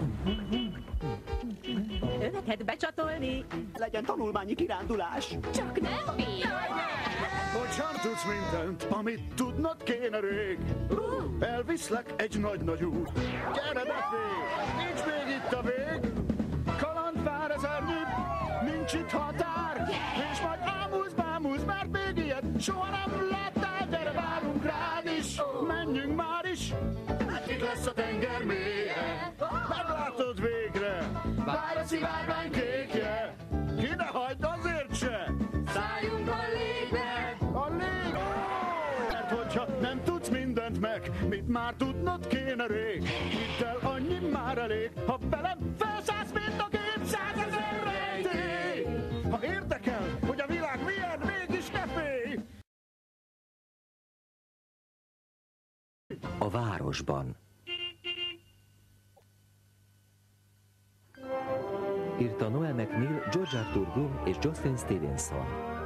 Öveket becsatolni. Legyen tanulmányi kirándulás. Csak nem mi! Hogy sem tudsz mindent, amit tudnod kéne rég. Elviszlek egy nagy út. Gyere befelé, nincs még itt a vég. Kaland vár az árnyék, nincs itt határ. És majd bámulsz, mert még ilyet soha nem láttál. Gyere, várunk rád is, menjünk már is. Itt lesz a tenger mélye, meglátod végre. Vár a szivárvány kékje, ki ne hagyd azért se. Szálljunk a légbe! A lég! Mert hogyha nem tudsz mindent meg, mit már tudnod kéne rég. Hidd el, annyi már elég, ha velem felszállsz, mint a 200 000 rejtély. Ha érdekel, hogy a világ milyen, mégis ne félj! A városban. Írta Noel McNeil, George Arthur Bloom és Jocelyn Stevenson.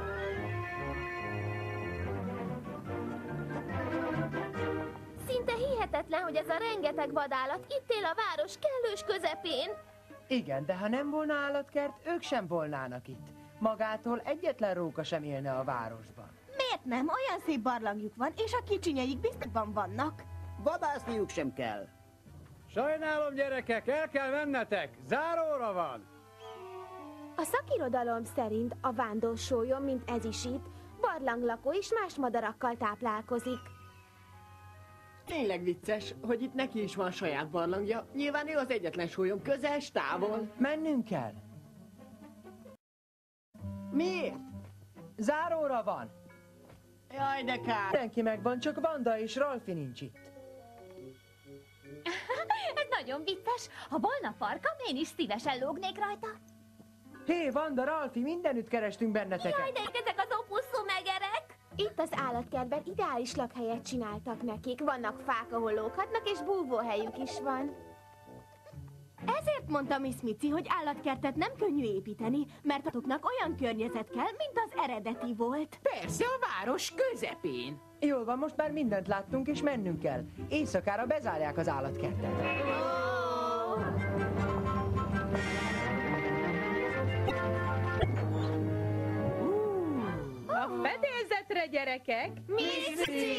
Szinte hihetetlen, hogy ez a rengeteg vadállat itt él a város kellős közepén. Igen, de ha nem volna állatkert, ők sem volnának itt. Magától egyetlen róka sem élne a városban. Miért nem? Olyan szép barlangjuk van, és a kicsinyeik biztosban vannak. Vadászniuk sem kell. Sajnálom, gyerekek, el kell mennetek. Záróra van. A szakirodalom szerint a vándor-sólyon, mint ez is itt, barlanglakó és más madarakkal táplálkozik. Tényleg vicces, hogy itt neki is van saját barlangja. Nyilván ő az egyetlen sólyon, közel s távol. Mennünk kell. Miért? Záróra van. Jaj, de kár. Mindenki megvan, csak Vanda és Ralfi nincs itt. Ez nagyon vicces. Ha volna farkam, én is szívesen lógnék rajta. Hé, Vanda, Ralfi, mindenütt kerestünk benneteket. Jaj, de ezek az opuszú megerek! Itt az állatkertben ideális lakhelyet csináltak nekik. Vannak fák, ahol lóghatnak, és búvóhelyük is van. Ezért mondta Miss Mici, hogy állatkertet nem könnyű építeni, mert azoknak olyan környezet kell, mint az eredeti volt. Persze, a város közepén. Jól van, most már mindent láttunk, és mennünk kell. Éjszakára bezárják az állatkertet. A fedélzetre, gyerekek! Mici!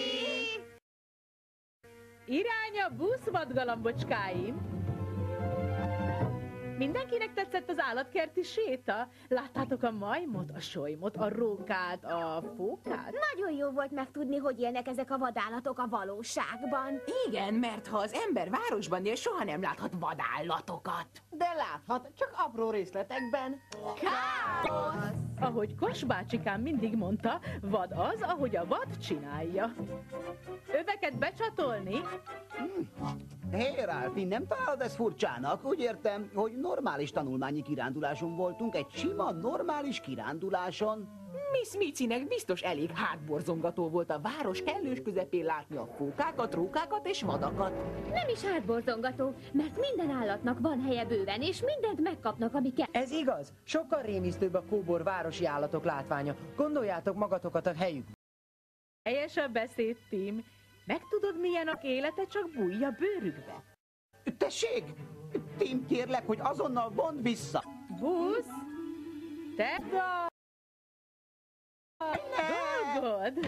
Irány a buszvadgalambocskáim! Mindenkinek tetszett az állatkerti séta? Láttátok a majmot, a solymot, a rókát, a fókát? Nagyon jó volt megtudni, hogy élnek ezek a vadállatok a valóságban. Igen, mert ha az ember városban él, soha nem láthat vadállatokat. De láthat, csak apró részletekben. Káosz! Ahogy Kos bácsikám mindig mondta, vad az, ahogy a vad csinálja. Öveket becsatolni? Hé, Ralfi, nem találod ezt furcsának? Úgy értem, hogy normális tanulmányi kiránduláson voltunk, egy sima, normális kiránduláson. Miss Micinek biztos elég hátborzongató volt a város kellős közepén látni a fókákat, rókákat és vadakat. Nem is hátborzongató, mert minden állatnak van helye bőven, és mindent megkapnak, ami kell. Ez igaz, sokkal rémisztőbb a kóbor városi állatok látványa. Gondoljátok magatokat a helyükbe. Helyes a beszéd, Tim. Megtudod, milyenek élete, csak bújj a bőrükbe. Tessék! Tim, kérlek, hogy azonnal vond vissza. Busz! Te dolgod!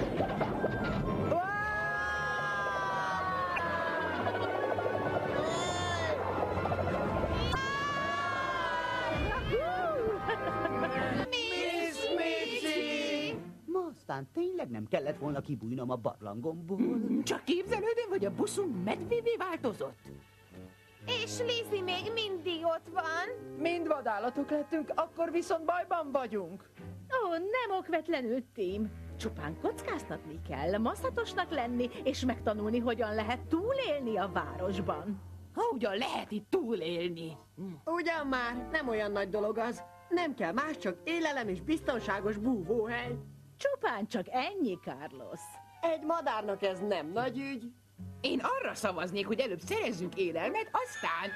Miss Mici! Ma aztán tényleg nem kellett volna kibújnom a barlangomból. Csak képzelődöm, hogy a buszunk medvévé változott. És Lizzie még mindig ott van. Mind vadállatok lettünk, akkor viszont bajban vagyunk. Ó, nem okvetlenül, Tim. Csupán kockáztatni kell, maszatosnak lenni, és megtanulni, hogyan lehet túlélni a városban. Hogyan lehet itt túlélni? Ugyan már, nem olyan nagy dolog az. Nem kell más, csak élelem és biztonságos búvóhely. Csupán csak ennyi, Carlos. Egy madárnak ez nem nagy ügy. Én arra szavaznék, hogy előbb szerezzünk élelmet, aztán...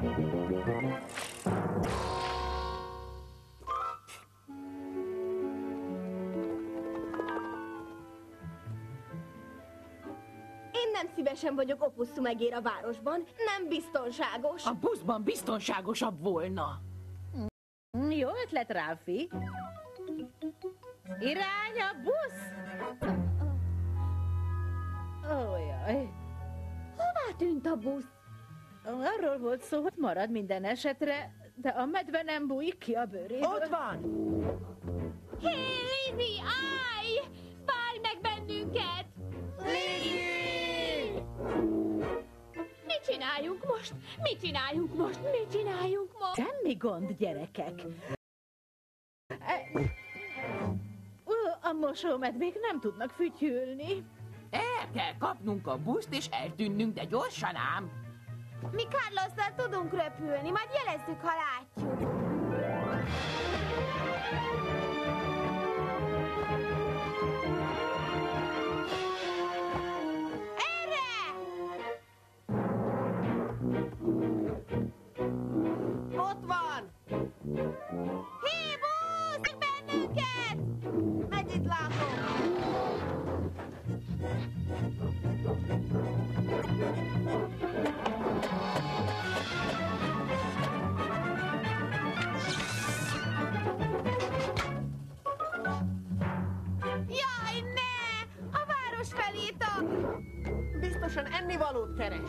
Én nem szívesen vagyok Opossumegér a városban, nem biztonságos. A buszban biztonságosabb volna. Jó ötlet, Ralphie. Irány a busz! Ójaj. Hová tűnt a busz? Arról volt szó, hogy marad minden esetre, de a medve nem bújik ki a bőréből. Ott van! Hé, Lizzy, állj! Várj meg bennünket! Lizzy! Mit csináljunk most? Mit csináljunk most? Mit csináljunk most? Semmi gond, gyerekek. A mosómedvék nem tudnak fütyülni. El kell kapnunk a buszt és eltűnnünk, de gyorsan ám. Mi Carlosszal tudunk röpülni, majd jelezzük, ha látjuk. Erre! Ott van! Hé, busz! Meg bennünket! Megint látom! Jaj, ne! A város felé tart! Biztosan ennivalót keres.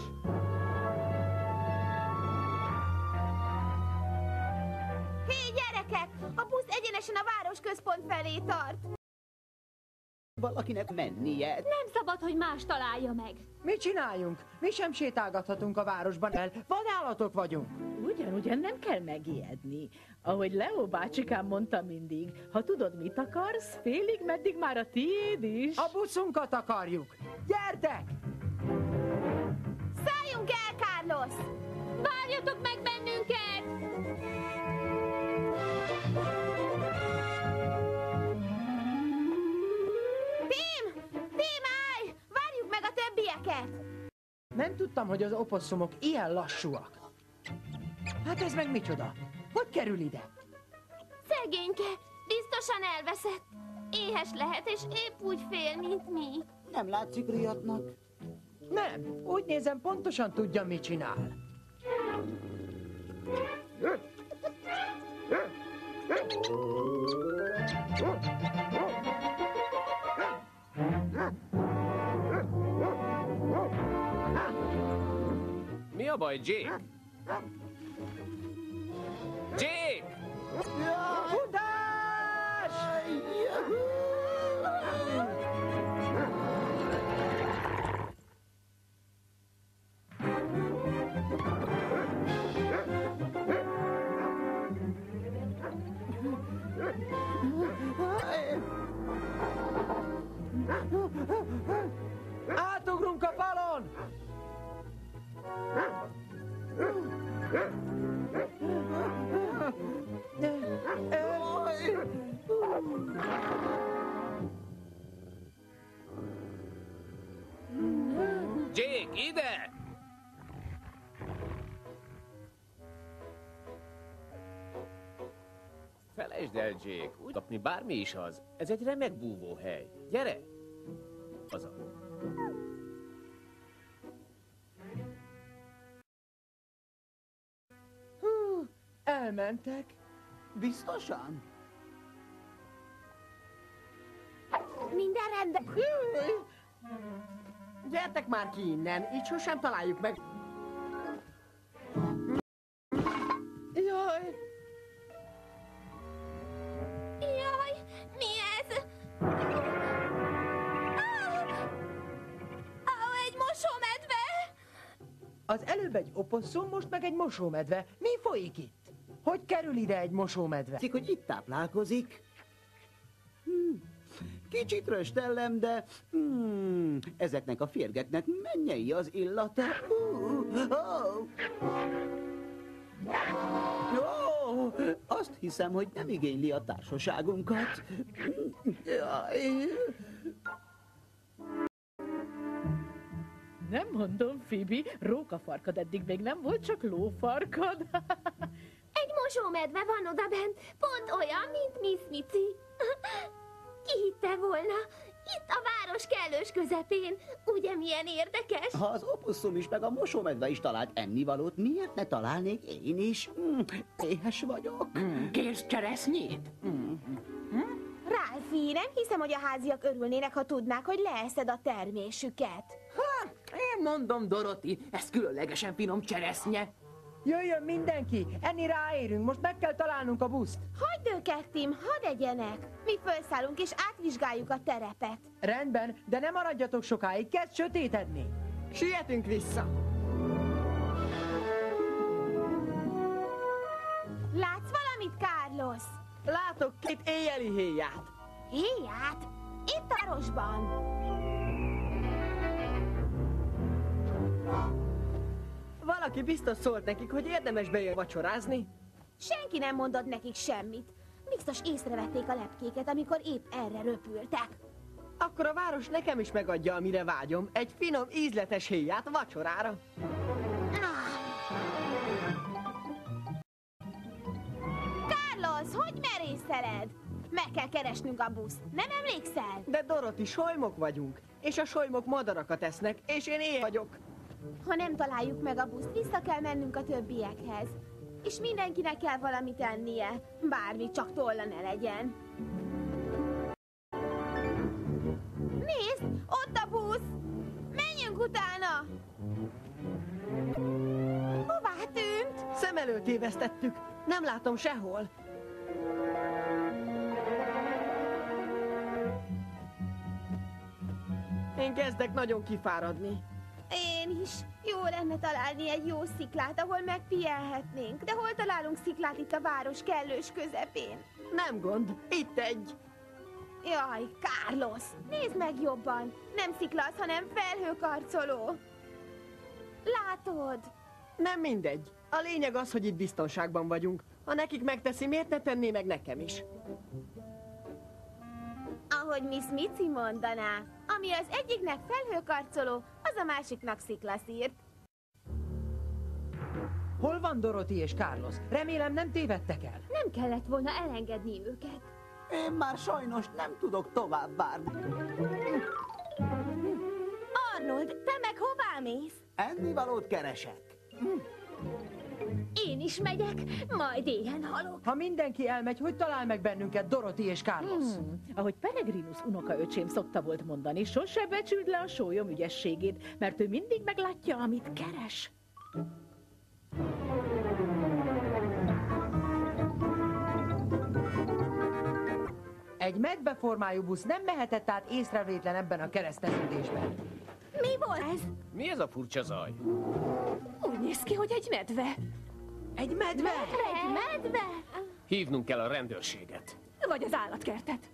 Hé, gyerekek! A busz egyenesen a városközpont felé tart! Valakinek mennie. Nem szabad, hogy más találja meg. Mit csináljunk? Mi sem sétálgathatunk a városban el. Vadállatok vagyunk. Ugyan nem kell megijedni. Ahogy Leo bácsikám mondta mindig, ha tudod, mit akarsz, félig meddig már a tiéd is. A buszunkat akarjuk. Gyertek! Szálljunk el, Carlos! Várjatok meg bennünket! Tim, állj! Várjuk meg a többieket! Nem tudtam, hogy az oposszumok ilyen lassúak. Hát ez meg micsoda? Hogy kerül ide? Szegényke, biztosan elveszett. Éhes lehet, és épp úgy fél, mint mi. Nem látszik riadtnak. Nem, úgy nézem, pontosan tudja, mit csinál. Mi a baj, Jake? Jake! Futás! Átugrunk a falon! Jake, ide! Felejtsd el, Jake. Úgy kapni bármi is az. Ez egy remek búvóhely. Gyere! Haza. Elmentek. Biztosan? Minden rendben. Gyertek már ki innen, így sosem találjuk meg. Jaj! Jaj, mi ez? Egy mosómedve! Az előbb egy oposszum, most meg egy mosómedve. Mi folyik itt? Hogy kerül ide egy mosómedve? Látszik, hogy itt táplálkozik. Kicsit röstellem, de ezeknek a férgeknek mennyei az illata. Azt hiszem, hogy nem igényli a társaságunkat. Jaj. Nem mondom, Phoebe, rókafarkad eddig még nem volt, csak lófarkad. Egy mosómedve van odabent, pont olyan, mint Miss Mici. Ki hitte volna? Itt a város kellős közepén. Ugye milyen érdekes? Ha az oposszum is, meg a mosómedve is talált ennivalót, miért ne találnék én is? Éhes vagyok. Kérsz cseresznyét? Ralphie, nem hiszem, hogy a háziak örülnének, ha tudnák, hogy leeszed a termésüket. Én mondom, Dorothy, ez különlegesen finom cseresznye. Jöjjön mindenki, enni ráérünk, most meg kell találnunk a buszt. Hagyd őket, Tim, hadd egyenek. Mi felszállunk és átvizsgáljuk a terepet. Rendben, de ne maradjatok sokáig, kezd sötétedni. Sietünk vissza. Látsz valamit, Carlos? Látok 2 éjjeli héját. Héját? Itt a városban. Valaki biztos szólt nekik, hogy érdemes bejön vacsorázni. Senki nem mondott nekik semmit. Biztos észrevették a lepkéket, amikor épp erre röpültek. Akkor a város nekem is megadja, amire vágyom. Egy finom, ízletes héját vacsorára. Carlos, hogy merészeled? Meg kell keresnünk a buszt. Nem emlékszel? De Dorothy, solymok vagyunk. És a solymok madarakat esznek, és én éj vagyok. Ha nem találjuk meg a buszt, vissza kell mennünk a többiekhez. És mindenkinek kell valamit ennie. Bármi, csak tolla ne legyen. Nézd, ott a busz! Menjünk utána! Hová tűnt? Szem előtt évesztettük. Nem látom sehol. Én kezdek nagyon kifáradni. Én is. Jó lenne találni egy jó sziklát, ahol megpihenhetnénk. De hol találunk sziklát itt a város kellős közepén? Nem gond, itt egy. Jaj, Carlos, nézd meg jobban. Nem szikla az, hanem felhőkarcoló. Látod? Nem mindegy. A lényeg az, hogy itt biztonságban vagyunk. Ha nekik megteszi, miért ne tenné meg nekem is? Ahogy Miss Mici mondaná, ami az egyiknek felhőkarcoló, az a másiknak sziklaszírt. Hol van Dorothy és Carlos? Remélem nem tévedtek el. Nem kellett volna elengedni őket. Én már sajnos nem tudok tovább várni. Arnold, te meg hová mész? Ennivalót keresek. Én is megyek, majd éhen halok. Ha mindenki elmegy, hogy talál meg bennünket Dorothy és Carlos? Ahogy Peregrinus unokaöcsém szokta volt mondani, sose becsüld le a sólyom ügyességét, mert ő mindig meglátja, amit keres. Egy medveformájú busz nem mehetett át észrevétlen ebben a kereszteződésben. Mi volt ez? Mi ez a furcsa zaj? Úgy néz ki, hogy egy medve. Egy medve? Egy medve? Hívnunk kell a rendőrséget. Vagy az állatkertet.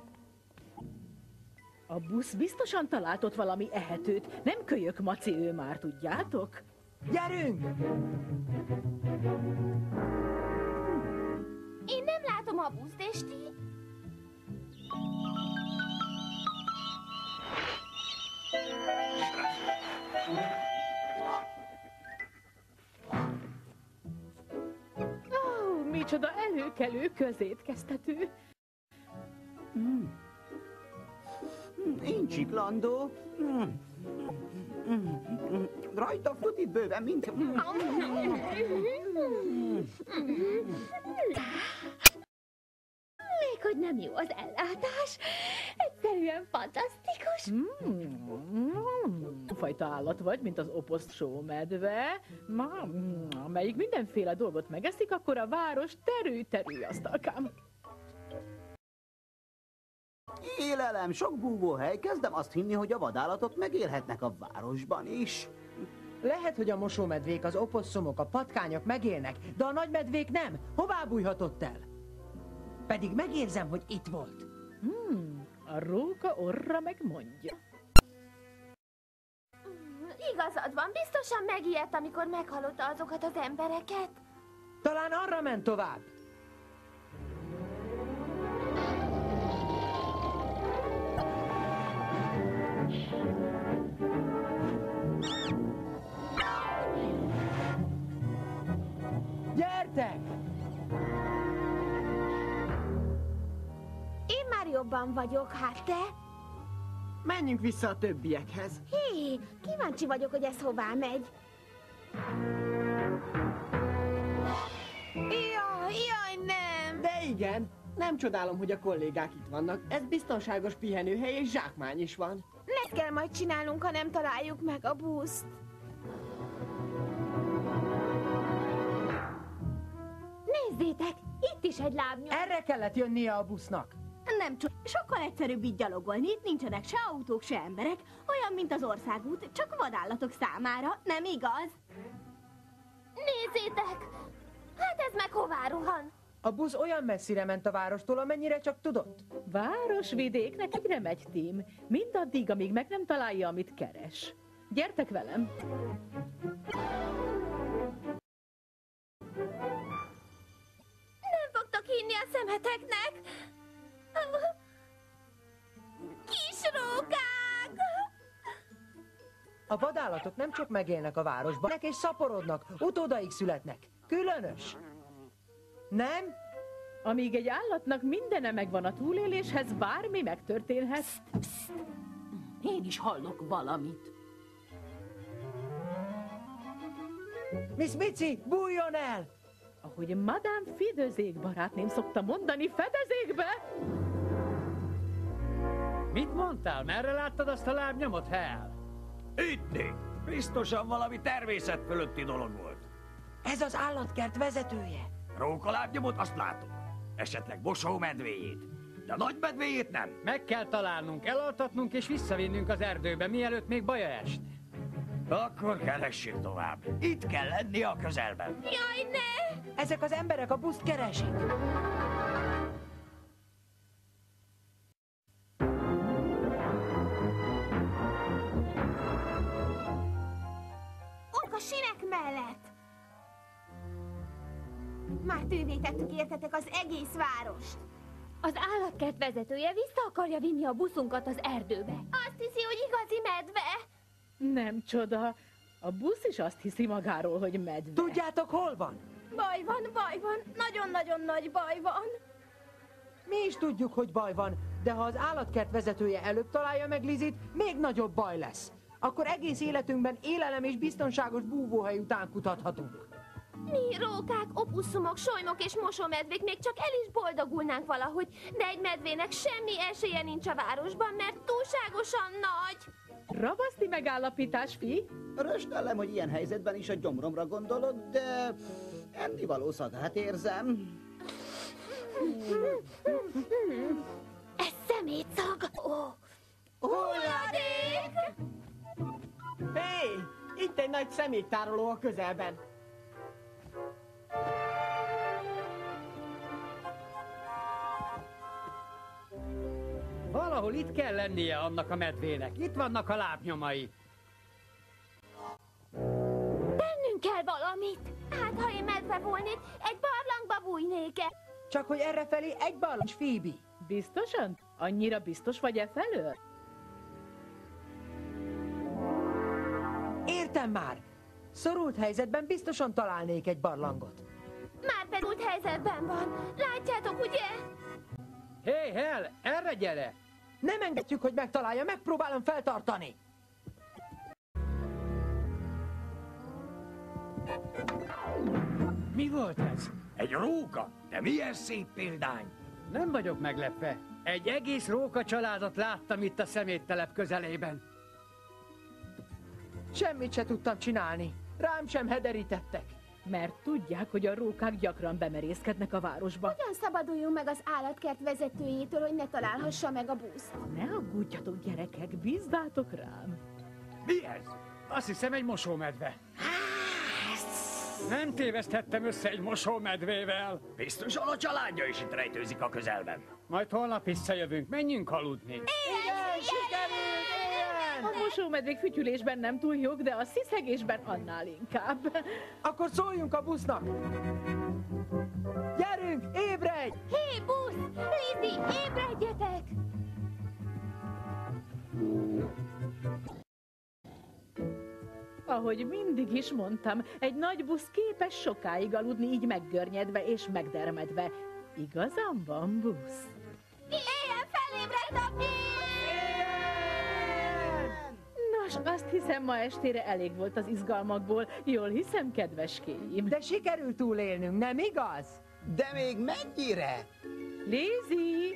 A busz biztosan talált ott valami ehetőt. Nem kölyök maci ő már, tudjátok? Gyerünk! Én nem látom a buszt, és ti? Ó, micsoda előkelő közétkeztető. Én csiklandó. Rajta fut itt bőven, mint... Még hogy nem jó az ellátás. Egyszerűen fantasztikus. Fajta állat vagy, mint az oposzt sómedve. Amelyik mindenféle dolgot megeszik, akkor a város terű asztalkám. Élelem, sok búvóhely. Kezdem azt hinni, hogy a vadállatok megélhetnek a városban is. Lehet, hogy a mosómedvék, az oposszumok, a patkányok megélnek, de a nagymedvék nem. Hová bújhatott el? Pedig megérzem, hogy itt volt. A róka orra megmondja. Igazad van, biztosan megijedt, amikor meghallotta azokat az embereket. Talán arra ment tovább. Gyertek! Én már jobban vagyok, hát te? Menjünk vissza a többiekhez. Hé, kíváncsi vagyok, hogy ez hová megy. Jaj, nem! De igen, nem csodálom, hogy a kollégák itt vannak. Ez biztonságos pihenőhely és zsákmány is van. Ezt kell majd csinálnunk, ha nem találjuk meg a buszt. Nézzétek, itt is egy lábnyom. Erre kellett jönnie a busznak. Nem csak, sokkal egyszerűbb így gyalogolni, itt nincsenek se autók, se emberek, olyan, mint az országút, csak vadállatok számára, nem igaz? Nézzétek! Hát ez meg hová rohan? A busz olyan messzire ment a várostól, amennyire csak tudott. Városvidéknek egyre megy, Tim. Mindaddig, amíg meg nem találja, amit keres. Gyertek velem! Nem fogtok hinni a szemeteknek! Kis rókák! A vadállatok nem csak megélnek a városban, és szaporodnak, utódaik születnek. Különös. Nem? Amíg egy állatnak mindene megvan a túléléshez, bármi megtörténhet. Én is hallok valamit. Miss Mici, bújjon el! Ahogy Madame Fidözék barátném szokta mondani, fedezékbe! Mit mondtál? Merre láttad azt a lábnyomot, Hal? Ittni! Biztosan valami természet fölötti dolog volt. Ez az állatkert vezetője. Rókalábnyomot azt látom. Esetleg mosómedvéjét. De a nagymedvéjét nem. Meg kell találnunk, elaltatnunk és visszavinnünk az erdőbe, mielőtt még baja esne. Akkor keressük tovább. Itt kell lenni a közelben. Jaj, ne! Ezek az emberek a buszt keresik. Ott a sinek mellett. Már tővé tettük, értetek, az egész várost. Az állatkert vezetője vissza akarja vinni a buszunkat az erdőbe. Azt hiszi, hogy igazi medve. Nem csoda. A busz is azt hiszi magáról, hogy medve. Tudjátok, hol van? Baj van, nagyon-nagyon nagy baj van. Mi is tudjuk, hogy baj van, de ha az állatkert vezetője előbb találja meg Lizit, még nagyobb baj lesz. Akkor egész életünkben élelem és biztonságos búvóhely után kutathatunk. Mi, rókák, opusszumok, solymok és mosómedvék még csak el is boldogulnánk valahogy, de egy medvének semmi esélye nincs a városban, mert túlságosan nagy. Ravaszti megállapítás, fi? Röstellem, hogy ilyen helyzetben is a gyomromra gondolok, de ennivaló szagát érzem. Ez szemétszag! Hulladék! Hé, itt egy nagy szeméttároló a közelben. Valahol itt kell lennie annak a medvének. Itt vannak a lábnyomai. Tennünk kell valamit. Hát, ha én medve volnék, egy barlangba bújnék-e? Csak hogy errefelé egy ballancs, Phoebe. Biztosan? Annyira biztos vagy e felől? Értem már. Szorult helyzetben biztosan találnék egy barlangot. Már pedult helyzetben van. Látjátok, ugye? Hé, Hal, erre gyere! Nem engedjük, hogy megtalálja, megpróbálom feltartani. Mi volt ez? Egy róka, de milyen szép példány. Nem vagyok meglepve. Egy egész róka családot láttam itt a szeméttelep közelében. Semmit se tudtam csinálni. Rám sem hederítettek. Mert tudják, hogy a rókák gyakran bemerészkednek a városba. Hogyan szabaduljunk meg az állatkert vezetőjétől, hogy ne találhassa meg a buszt? Ne aggódjatok, gyerekek, bízzátok rám. Mi ez? Azt hiszem, egy mosómedve. Nem téveszthettem össze egy mosómedvével. Biztosan a családja is itt rejtőzik a közelben. Majd holnap visszajövünk, menjünk aludni. Igen, sikerült! Igen! A mosómedvék fütyülésben nem túl jók, de a sziszegésben annál inkább. Akkor szóljunk a busznak! Gyerünk, ébredj! Hé, busz! Lizzy, ébredjetek! Ahogy mindig is mondtam, egy nagy busz képes sokáig aludni, így meggörnyedve és megdermedve. Igazam van, busz? Éljen, felébredt a busz! Nos, azt hiszem, ma estére elég volt az izgalmakból. Jól hiszem, kedveskéim. De sikerült túlélnünk, nem igaz? De még mennyire? Lizzy!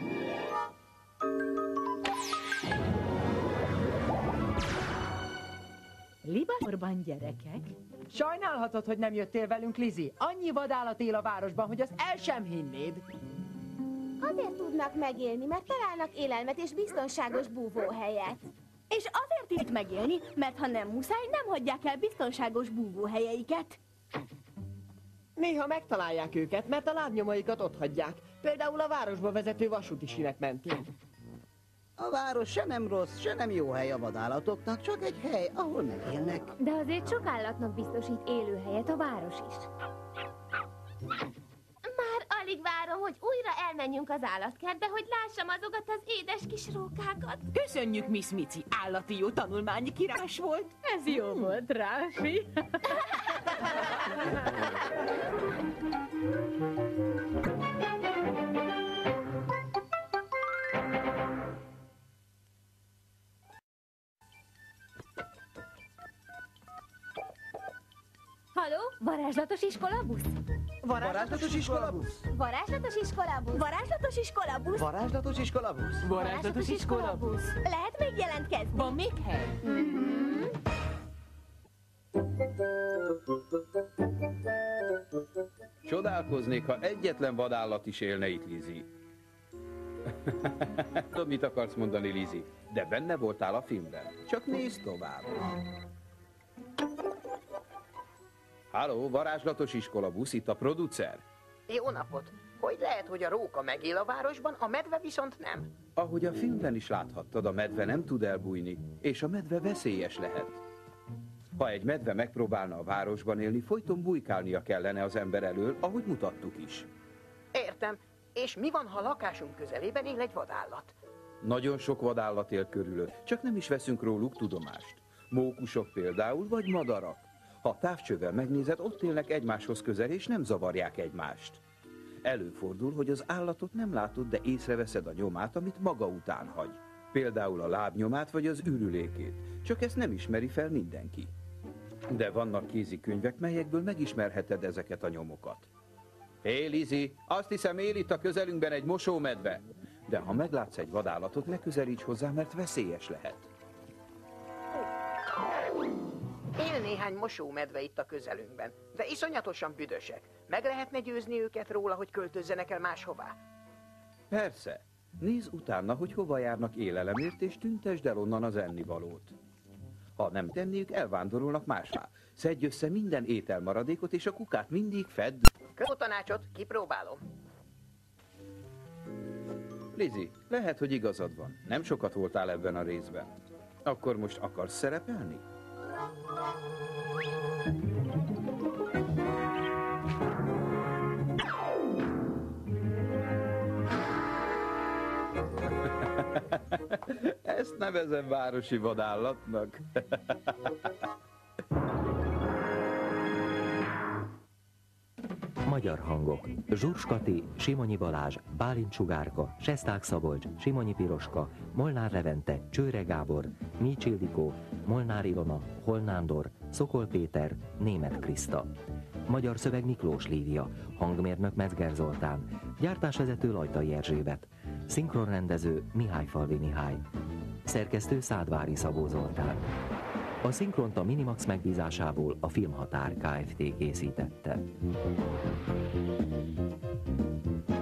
Libatorban, gyerekek? Sajnálhatod, hogy nem jöttél velünk, Lizzy. Annyi vadállat él a városban, hogy azt el sem hinnéd. Azért tudnak megélni, mert találnak élelmet és biztonságos búvóhelyet. És azért itt megélni, mert ha nem muszáj, nem hagyják el biztonságos búvóhelyeiket. Néha megtalálják őket, mert a lábnyomaikat ott hagyják. Például a városba vezető vasúti sínek mentén. A város se nem rossz, se nem jó hely a vadállatoknak, csak egy hely, ahol megélnek. De azért sok állatnak biztosít élőhelyet a város is. Már alig várom, hogy újra elmenjünk az állatkertbe, hogy lássam azokat az édes kis rókákat. Köszönjük, Miss Mici, állati jó tanulmányi kirás volt. Ez jó volt, Ráfi. Halló? Varázslatos iskolabusz? Varázslatos iskolabusz? Varázslatos iskolabusz! Varázslatos iskolabusz! Varázslatos iskolabusz? Varázslatos iskolabusz. Lehet még jelentkezni? Van még hely? Csodálkoznék, ha egyetlen vadállat is élne itt, Lizzy. Tudod, mit akarsz mondani, Lizzy? De benne voltál a filmben. Csak nézd tovább. Halló, varázslatos iskolabusz, itt a producer. Jó napot! Hogy lehet, hogy a róka megél a városban, a medve viszont nem? Ahogy a filmben is láthattad, a medve nem tud elbújni, és a medve veszélyes lehet. Ha egy medve megpróbálna a városban élni, folyton bujkálnia kellene az ember elől, ahogy mutattuk is. Értem. És mi van, ha a lakásunk közelében él egy vadállat? Nagyon sok vadállat él körülött, csak nem is veszünk róluk tudomást. Mókusok például, vagy madarak. Ha távcsővel megnézed, ott élnek egymáshoz közel, és nem zavarják egymást. Előfordul, hogy az állatot nem látod, de észreveszed a nyomát, amit maga után hagy. Például a lábnyomát, vagy az ürülékét. Csak ezt nem ismeri fel mindenki. De vannak kézikönyvek, melyekből megismerheted ezeket a nyomokat. Hé, Lizzy, azt hiszem él itt a közelünkben egy mosómedve. De ha meglátsz egy vadállatot, ne közelíts hozzá, mert veszélyes lehet. Él néhány mosómedve itt a közelünkben, de iszonyatosan büdösek. Meg lehetne győzni őket róla, hogy költözzenek el máshová? Persze. Nézz utána, hogy hova járnak élelemért, és tüntesd el onnan az ennivalót. Ha nem tenniük, elvándorolnak máshová. Szedj össze minden ételmaradékot, és a kukát mindig fedd. Jó tanácsot, kipróbálom. Lizzy, lehet, hogy igazad van. Nem sokat voltál ebben a részben. Akkor most akarsz szerepelni? Ezt nevezem városi vadállatnak. Magyar hangok: Zsurs Kati, Simonyi Balázs, Bálint Sugárka, Sesták Szabolcs, Simonyi Piroska, Molnár Levente, Csőre Gábor, Mícs Ildikó, Molnár Ilona, Holnándor, Szokol Péter, Németh Kriszta. Magyar szöveg: Miklós Lívia, hangmérnök: Metzger Zoltán, gyártásvezető: Lajtai Erzsébet, szinkronrendező: Mihályfalvi Mihály, szerkesztő: Szádvári Szabó Zoltán. A szinkront a Minimax megbízásából a Filmhatár Kft. Készítette.